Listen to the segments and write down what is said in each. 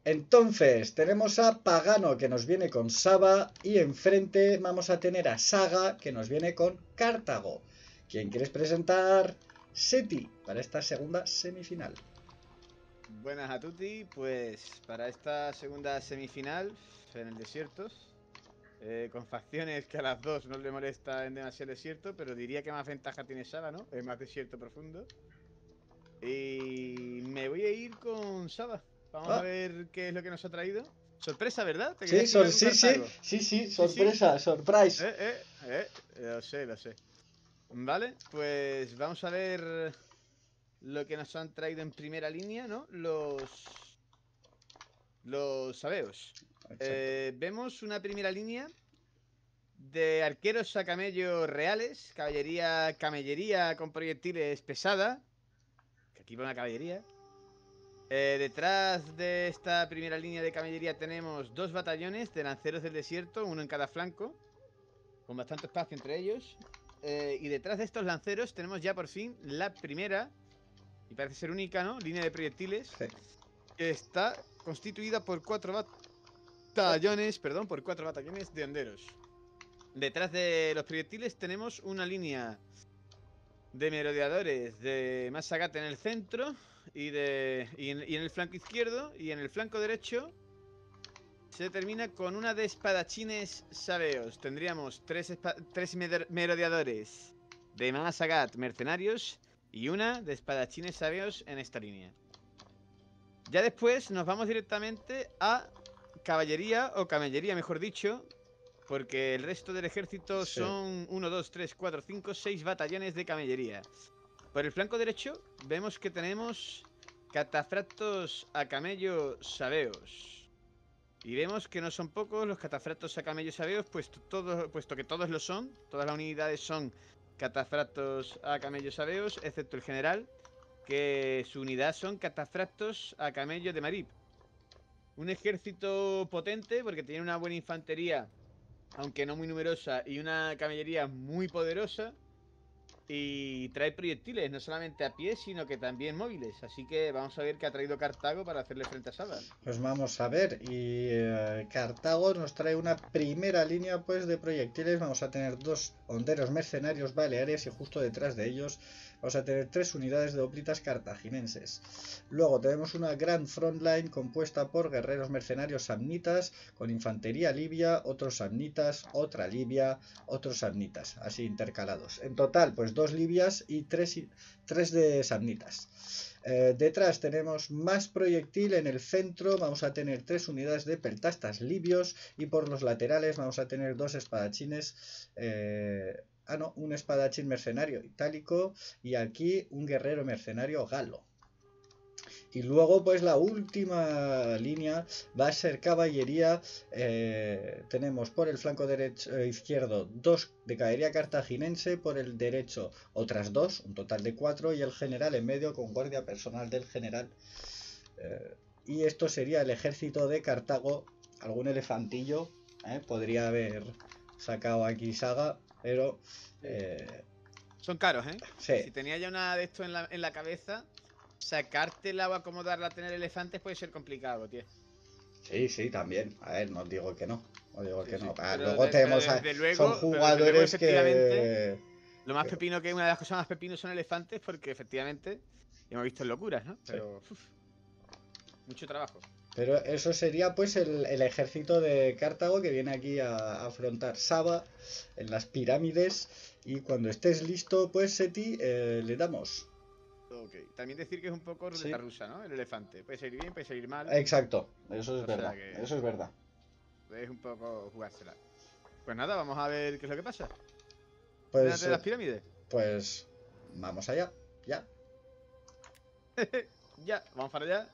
Entonces, tenemos a Pagano que nos viene con Saba y enfrente vamos a tener a Saga que nos viene con Cartago. ¿Quién quieres presentar? Seti, para esta segunda semifinal. Buenas a tutti, pues para esta segunda semifinal en el desierto, con facciones que a las dos no le molesta en demasiado desierto, pero diría que más ventaja tiene Saba, ¿no? Es más desierto profundo. Y me voy a ir con Saba. Vamos a ver qué es lo que nos ha traído. Sorpresa, ¿verdad? ¿Te querías jugar con Cartago? Sí, sorpresa, surprise. Lo sé, lo sé. Vale, pues vamos a ver lo que nos han traído en primera línea, ¿no? Los sabeos. Vemos una primera línea de arqueros a camellos reales, camellería con proyectiles pesada, que aquí va una caballería. Detrás de esta primera línea de camellería tenemos dos batallones de lanceros del desierto, uno en cada flanco, con bastante espacio entre ellos. Y detrás de estos lanceros tenemos ya por fin la primera, y parece ser única, ¿no?, línea de proyectiles, sí, que está constituida por cuatro batallones de honderos. Detrás de los proyectiles tenemos una línea de merodeadores de Masagat en el centro y en el flanco izquierdo, y en el flanco derecho se termina con una de espadachines sabeos. Tendríamos tres merodeadores de Masagat mercenarios y una de espadachines sabeos en esta línea. Ya después nos vamos directamente a caballería o camellería, mejor dicho, porque el resto del ejército son 1, 2, 3, 4, 5, 6 batallones de camellería. Por el flanco derecho vemos que tenemos catafractos a camello sabeos. Y vemos que no son pocos los catafractos a camello sabeos, puesto que todos lo son. Todas las unidades son catafractos a camello sabeos, excepto el general, que su unidad son catafractos a camello de Marib. Un ejército potente porque tiene una buena infantería, aunque no muy numerosa, y una camellería muy poderosa. Y trae proyectiles, no solamente a pie, sino que también móviles. Así que vamos a ver qué ha traído Cartago para hacerle frente a Saba. Pues vamos a ver. Y Cartago nos trae una primera línea pues de proyectiles. Vamos a tener dos honderos mercenarios baleares y justo detrás de ellos vamos a tener 3 unidades de hoplitas cartaginenses. Luego tenemos una gran frontline compuesta por guerreros mercenarios samnitas, con infantería libia, otros samnitas, otra libia, otros samnitas, así intercalados. En total, pues 2 libias y 3 de samnitas. Detrás tenemos más proyectil. En el centro vamos a tener 3 unidades de peltastas libios y por los laterales vamos a tener 2 espadachines. Un espadachín mercenario itálico y aquí un guerrero mercenario galo. Y luego pues la última línea va a ser caballería. Tenemos por el flanco izquierdo 2 de caballería cartaginense, por el derecho otras 2, un total de 4, y el general en medio con guardia personal del general. Y esto sería el ejército de Cartago. Algún elefantillo podría haber sacado aquí Saga, pero son caros, ¿eh? Sí. Si tenía ya una de esto en la cabeza, sacártela o acomodarla a tener elefantes puede ser complicado, tío. Sí, también. A ver, no digo que no. No digo que no. Luego tenemos son jugadores que... Lo más pepino que una de las cosas más pepinos son elefantes, porque efectivamente hemos visto locuras, ¿no? Pero mucho trabajo. Pero eso sería pues el ejército de Cartago que viene aquí a afrontar Saba en las pirámides. Y cuando estés listo, pues Seti, le damos. Ok, también decir que es un poco ruleta rusa, ¿no? El elefante. Puede salir bien, puede salir mal. Exacto, eso es verdad. Eso es verdad. Es un poco jugársela. Pues nada, vamos a ver qué es lo que pasa. Pues de las pirámides. Pues vamos allá, ya. Ya, vamos para allá.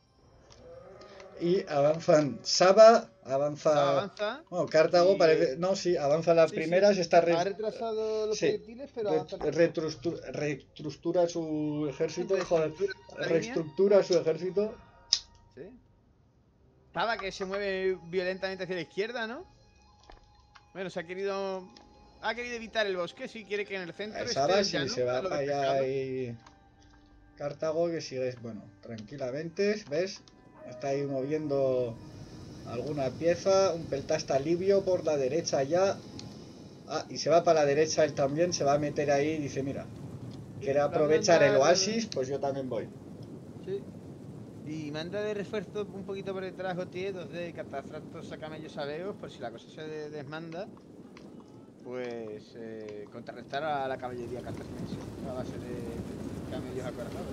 Y avanzan Saba, avanza. Bueno, Cartago parece. No, sí, avanza las primeras. Está ha retrasado los proyectiles, pero avanza. Reestructura su ejército. Reestructura su ejército. Sí. Saba que se mueve violentamente hacia la izquierda, ¿no? Bueno, ha querido evitar el bosque. Sí, quiere que en el centro Saba sí se va para allá y Cartago que sigue, bueno, tranquilamente, ¿ves? Está ahí moviendo alguna pieza. Un peltasta libio por la derecha ya. Ah, y se va para la derecha él también. Se va a meter ahí y dice, mira, quiere aprovechar el oasis, pues yo también voy. Sí. Y manda de refuerzo un poquito por detrás Gautier, 2 de catafractos a camellos abeos, por si la cosa se desmanda, pues contrarrestar a la caballería cartaginense a base de camellos acorazados.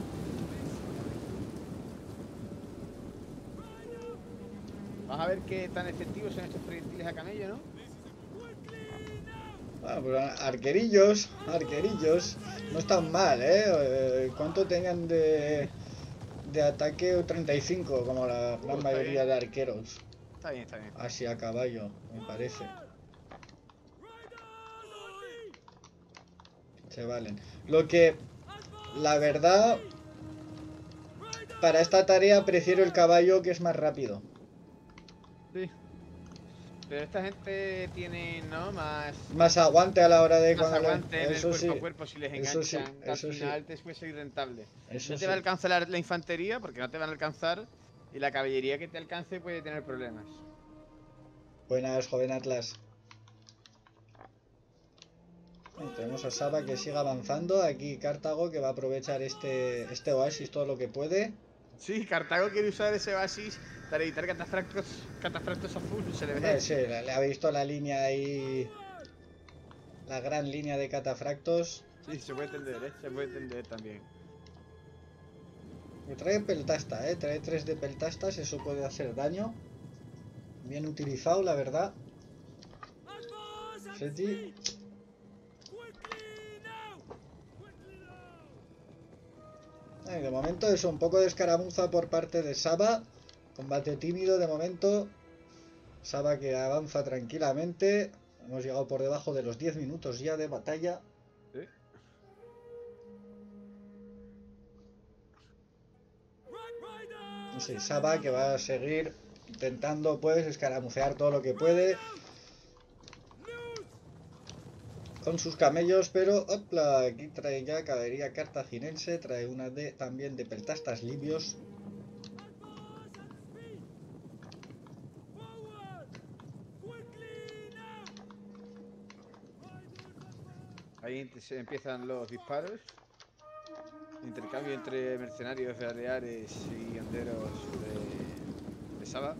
Vamos a ver qué tan efectivos son estos proyectiles a camello, ¿no? Bueno, pues arquerillos, arquerillos. No están mal, ¿eh? ¿Cuánto tenían de ataque? 35, como la gran Está mayoría bien. de arqueros. Está bien, está bien. Así a caballo, me parece. Se valen. Lo que, la verdad, para esta tarea prefiero el caballo, que es más rápido. Sí. Pero esta gente tiene, ¿no? Más aguante a la hora de Más cuando aguante en el Eso cuerpo sí, a cuerpo si les eso sí, enganchan. Al eso sí, final te puede ser rentable. eso No te va a sí. alcanzar la infantería porque no te van a alcanzar. Y la caballería que te alcance puede tener problemas. Buenas, joven Atlas. Tenemos a Saba que sigue avanzando. Aquí Cartago que va a aprovechar este oasis todo lo que puede. Sí, Cartago quiere usar ese oasis para evitar catafractos a full. Se le Hombre, ve. sí, le ha visto la línea ahí. La gran línea de catafractos. Sí, se puede entender, ¿eh? Se puede entender también. Me trae peltasta, trae 3 de peltastas. Eso puede hacer daño. Bien utilizado, la verdad. Seti. De momento eso, un poco de escaramuza por parte de Saba. Combate tímido de momento. Saba que avanza tranquilamente. Hemos llegado por debajo de los 10 minutos ya de batalla. ¿Sí? Sí, Saba que va a seguir intentando pues escaramucear todo lo que puede con sus camellos, pero opla, aquí trae ya caballería cartaginense, trae una también de peltastas libios. Ahí se empiezan los disparos. Intercambio entre mercenarios baleares y honderos de Saba.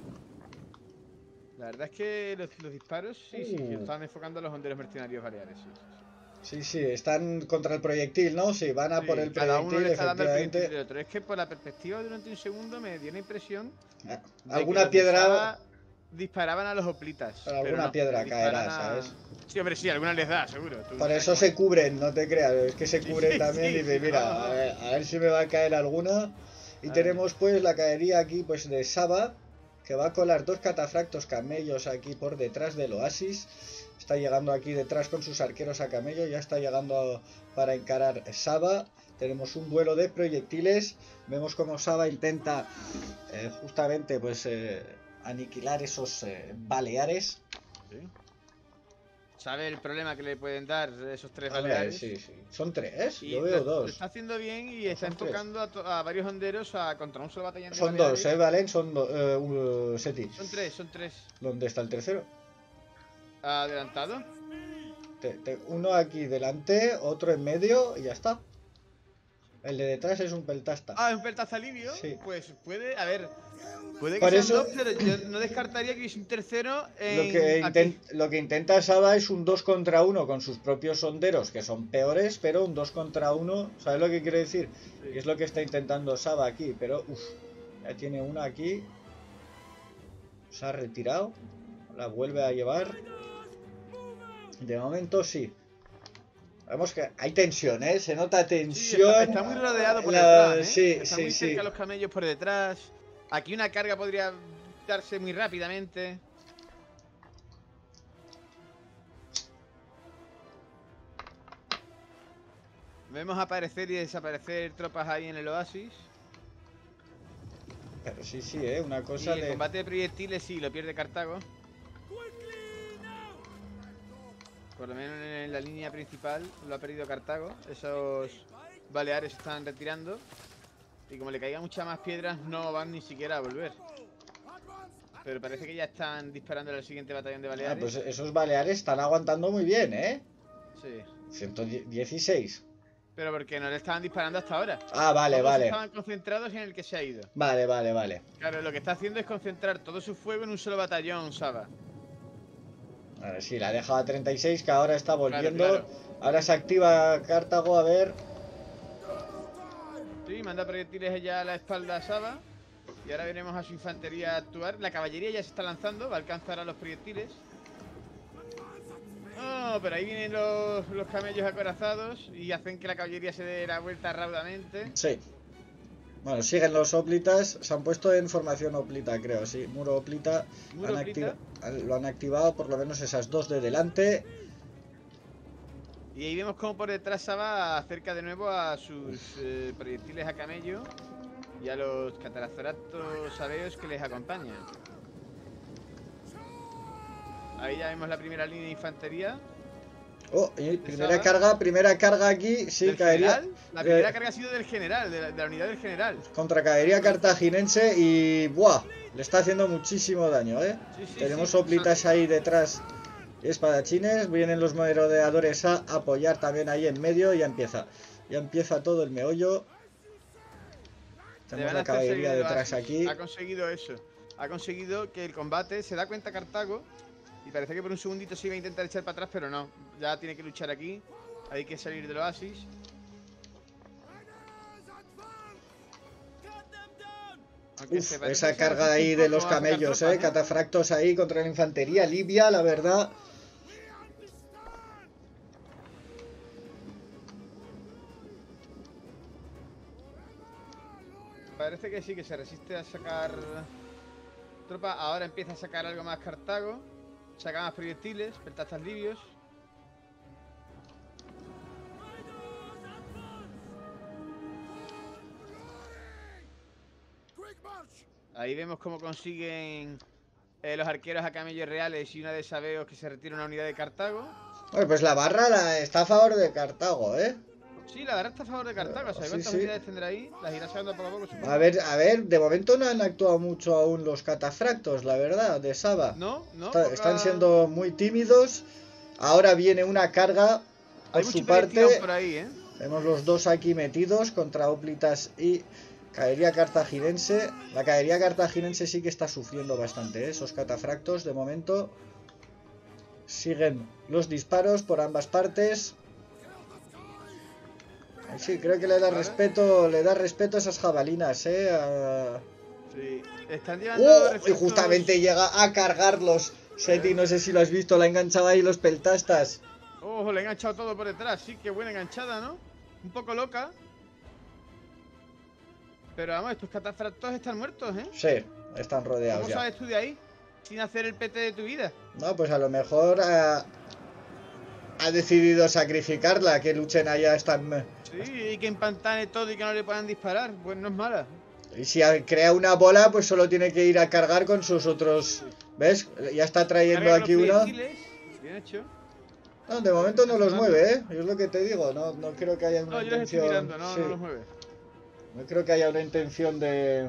La verdad es que los disparos, sí, están enfocando a los honderos mercenarios baleares, sí. Sí, están contra el proyectil, ¿no? Sí, van a por Sí, el cada uno proyectil, le está dando el proyectil efectivamente. del otro. Es que por la perspectiva durante un segundo me dio la impresión de que Alguna los de piedra, Saba disparaban a los hoplitas, pero alguna no, les piedra disparan caerá, a... ¿sabes? Sí, hombre, sí, algunas les da, seguro. Tú Por sabes eso cómo es. se cubren, no te creas, es que se Sí, cubren también y sí, dice, sí, mira, no. a ver si me va a caer alguna. Y A ver. tenemos pues la caería aquí pues de Saba, que va a colar 2 catafractos camellos aquí por detrás del oasis. Está llegando aquí detrás con sus arqueros a camello, ya está llegando para encarar Saba. Tenemos un duelo de proyectiles, vemos como Saba intenta justamente pues aniquilar esos baleares. Sí. ¿Sabe el problema que le pueden dar esos 3 Hombre, baleares? sí. ¿Son 3? Yo Y veo lo 2. está haciendo bien y No, está son 3. enfocando a varios honderos contra un solo batallón de Son 2, baleares. Valen, son Seti. Son tres, son tres. ¿Dónde está el tercero? Adelantado. Uno aquí delante, otro en medio y ya está. El de detrás es un peltasta. Ah, es un peltazo alivio. Sí. Pues puede, a ver, puede que Por sean eso, dos, pero yo no descartaría que hubiese un tercero aquí. lo que intenta Saba es un 2 contra 1 con sus propios sonderos, que son peores, pero un 2 contra 1, ¿sabes lo que quiero decir? Sí. Y es lo que está intentando Saba aquí, pero ya tiene una aquí. Se ha retirado, la vuelve a llevar. De momento sí. Vemos que hay tensión, ¿eh? Se nota Sí, tensión. está muy rodeado por detrás, ¿eh? Sí, Está muy cerca los camellos por detrás. Aquí una carga podría darse muy rápidamente. Vemos aparecer y desaparecer tropas ahí en el oasis. Pero sí, una Y cosa el de... combate de proyectiles sí, lo pierde Cartago. Por lo menos en la línea principal lo ha perdido Cartago. Esos baleares están retirando. Y como le caigan muchas más piedras, no van ni siquiera a volver. Pero parece que ya están disparando al siguiente batallón de Baleares. Pues esos Baleares están aguantando muy bien, ¿eh? Sí. 116. Pero porque no le estaban disparando hasta ahora. Vale, Todos vale. estaban concentrados en el que se ha ido. Vale, vale, vale. Claro, lo que está haciendo es concentrar todo su fuego en un solo batallón, Saba. Ahora sí, la ha dejado a 36, que ahora está volviendo. Claro. Ahora se activa Cartago, a ver. Sí, manda proyectiles ella a la espalda a Saba. Y ahora veremos a su infantería actuar. La caballería ya se está lanzando, va a alcanzar a los proyectiles. Oh, pero ahí vienen los camellos acorazados y hacen que la caballería se dé la vuelta raudamente. Sí. Bueno, siguen los hoplitas. Se han puesto en formación hoplita, creo, sí. Muro hoplita. Muro hoplita. Lo han activado, por lo menos esas dos de delante. Y ahí vemos cómo por detrás Saba acerca de nuevo a sus proyectiles a camello y a los catarazoratos sabeos que les acompañan. Ahí ya vemos la primera línea de infantería. Oh, y primera carga aquí, sí, caería. General. La primera carga ha sido del general, de la unidad del general. Contra caería cartaginense y ¡buah! Le está haciendo muchísimo daño, ¿eh? Sí, Tenemos hoplitas ahí detrás, espadachines, vienen los merodeadores a apoyar también ahí en medio y ya empieza todo el meollo. Tenemos la caballería detrás aquí. Ha conseguido eso. Ha conseguido que el combate se da cuenta Cartago. Y parece que por un segundito se iba a intentar echar para atrás, pero no. Ya tiene que luchar aquí. Hay que salir del oasis. Esa carga ahí de los camellos, catafractos ahí contra la infantería libia, la verdad. Parece que sí, que se resiste a sacar tropa. Ahora empieza a sacar algo más Cartago. Saca más proyectiles, peltastas libios. Ahí vemos cómo consiguen los arqueros a camellos reales y una de sabeos que se retira una unidad de Cartago. Bueno, pues la barra está a favor de Cartago, ¿eh? Sí, la barra está a favor de Cartago. ¿Sabes cuántas unidades tendrá ahí? Las irá sacando poco a poco, supongo. A ver, de momento no han actuado mucho aún los catafractos, la verdad, de Saba. No. Están siendo muy tímidos. Ahora viene una carga por su parte. Por ahí, ¿eh? Vemos los dos aquí metidos contra Óplitas y caería cartaginense. La caería cartaginense sí que está sufriendo bastante, ¿eh? Esos catafractos de momento. Siguen los disparos por ambas partes. Sí, creo que le da respeto a esas jabalinas, Sí, están llevando y justamente llega a cargarlos. Seti, no sé si lo has visto, la ha enganchado ahí los peltastas. Ojo, le ha enganchado todo por detrás. Sí, qué buena enganchada, ¿no? Un poco loca. Pero vamos, estos catafractos están muertos, ¿eh? Sí, están rodeados. ¿Cómo sabes tú de ahí? Sin hacer el PT de tu vida. No, pues a lo mejor ha decidido sacrificarla, que luchen allá están. Sí, y que empantane todo y que no le puedan disparar. Pues no es mala. Y si crea una bola, pues solo tiene que ir a cargar con sus otros. ¿Ves? Ya está trayendo aquí uno. Bien hecho. No, de momento no los mueve, ¿eh? Es lo que te digo, no creo que haya una intención. Yo los estoy mirando, no los mueve. No creo que haya una intención de.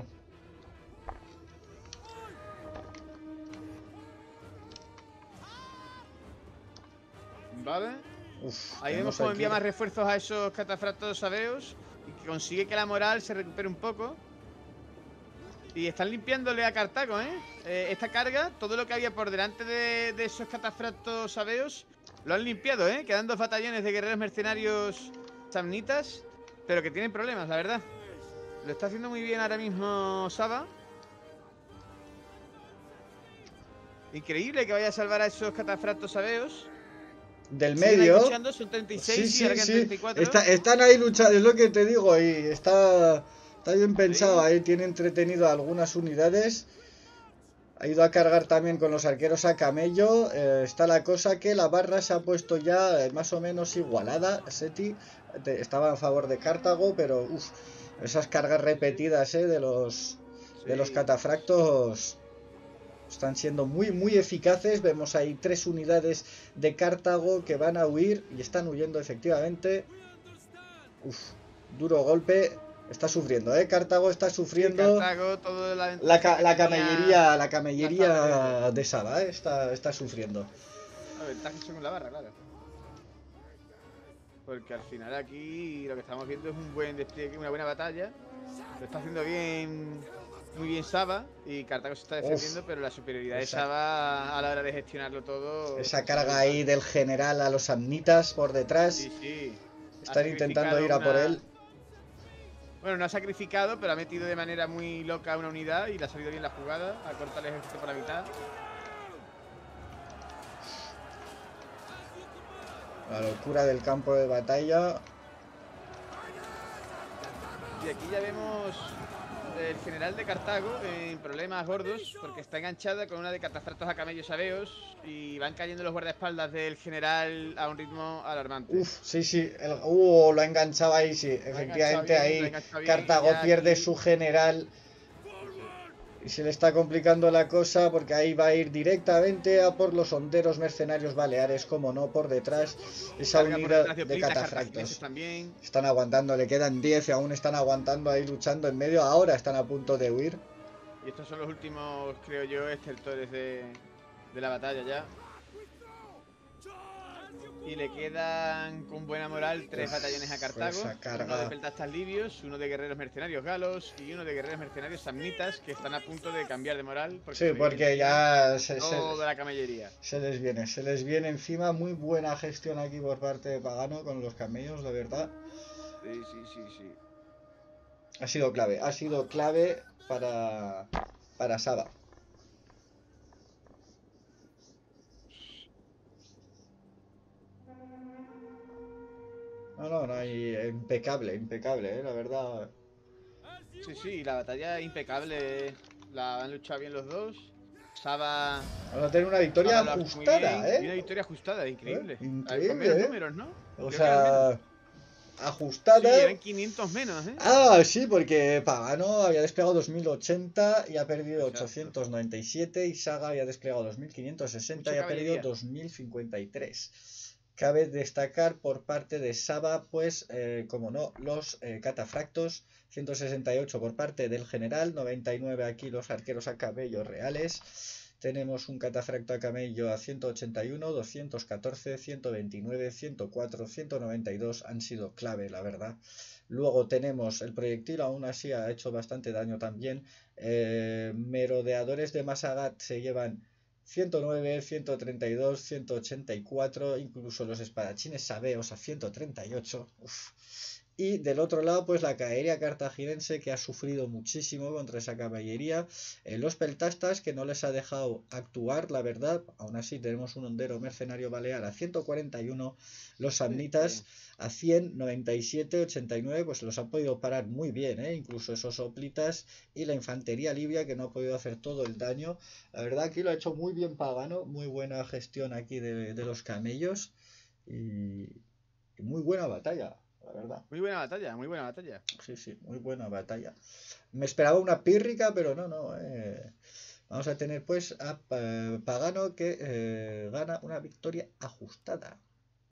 Vale. Ahí vemos cómo envía más refuerzos a esos catafractos sabeos y que consigue que la moral se recupere un poco. Y están limpiándole a Cartago, ¿eh? Esta carga, todo lo que había por delante de esos catafractos sabeos, lo han limpiado, ¿eh? Quedan 2 batallones de guerreros mercenarios samnitas, pero que tienen problemas, la verdad. Lo está haciendo muy bien ahora mismo Saba. Increíble que vaya a salvar a esos catafractos sabeos. Del medio. Luchando, son 36 y 34. Están ahí luchando, es lo que te digo, y está bien pensado, ahí tiene entretenido a algunas unidades. Ha ido a cargar también con los arqueros a camello. Está la cosa que la barra se ha puesto ya más o menos igualada. Seti estaba a favor de Cartago, pero esas cargas repetidas de los catafractos están siendo muy eficaces. Vemos ahí 3 unidades de Cartago que van a huir y están huyendo efectivamente. Duro golpe. Está sufriendo, Cartago está Sí, sufriendo. Cartago, toda la La ventaja que tenía, camellería la está perdiendo. de Saba, está sufriendo. La ventaja según la barra, claro. Porque al final aquí lo que estamos viendo es un buen despliegue, una buena batalla. Lo está haciendo bien, muy bien Saba, y Cartago se está defendiendo, Uf, pero la superioridad de esa, Saba a la hora de gestionarlo todo esa se ve carga brutal. ahí del general a los amnitas por detrás. Sí, sí. Ha Están intentando sacrificado ir a por una... él. Bueno, no ha sacrificado, pero ha metido de manera muy loca una unidad y le ha salido bien la jugada. Ha cortado el ejército por la mitad. La locura del campo de batalla. Y aquí ya vemos el general de Cartago en problemas gordos porque está enganchada con una de catafractos a camellos abeos y van cayendo los guardaespaldas del general a un ritmo alarmante. Uf, sí. Lo ha enganchado ahí, sí. Efectivamente, Lo ha ahí enganchado bien y Cartago ya pierde aquí... su general. Sí, sí. Y se le está complicando la cosa porque ahí va a ir directamente a por los honderos mercenarios baleares, como no, por detrás. Esa Carga por unidad detrás de de hoplitas cartagineses catafractos. también. Están aguantando, le quedan 10 y aún están aguantando ahí luchando en medio. Ahora están a punto de huir. Y estos son los últimos, creo yo, estertores de la batalla ya. Y le quedan con buena moral 3 batallones a Uf, Cartago. esa Uno de carga. peltastas libios, uno de guerreros mercenarios galos y uno de guerreros mercenarios samnitas que están a punto de cambiar de moral porque Sí, se ve que porque tienen ya toda la camellería. se les viene encima. Muy buena gestión aquí por parte de Pagano con los camellos, de verdad. Sí, sí, sí, sí. Ha sido clave para Saba. No, hay impecable, la verdad. Sí, sí, la batalla impecable. La han luchado bien los dos. Saba, Vamos a tener una victoria Saba lo ha hecho muy bien. ajustada, Y una victoria ajustada, increíble. Con menos Increíble, números, ¿no? O Creo que eran menos. sea, Sí, ajustada. eran 500 menos, ¿eh? Ah, sí, porque Pagano había desplegado 2080 y ha perdido Exacto. 897 y Saga había desplegado 2560 Mucha y ha perdido caballería. 2053. Cabe destacar por parte de Saba, pues, como no, los catafractos, 168 por parte del general, 99 aquí los arqueros a cabellos reales. Tenemos un catafracto a camello a 181, 214, 129, 104, 192 han sido clave, la verdad. Luego tenemos el proyectil, aún así ha hecho bastante daño también. Merodeadores de Masagat se llevan 109, 132, 184, incluso los espadachines sabeos a 138. Uf. Y del otro lado, pues la caería cartaginense que ha sufrido muchísimo contra esa caballería. Los peltastas que no les ha dejado actuar, la verdad. Aún así tenemos un hondero mercenario balear a 141. Los Sí, está samnitas bien. a 100, 97, 89, pues los han podido parar muy bien, incluso esos hoplitas. Y la infantería libia que no ha podido hacer todo el daño. La verdad aquí lo ha hecho muy bien Pagano. Muy buena gestión aquí de los camellos. Y muy buena batalla, la verdad. Muy buena batalla, muy buena batalla. Sí, muy buena batalla. Me esperaba una pírrica, pero no. Vamos a tener pues a Pagano que gana una victoria ajustada.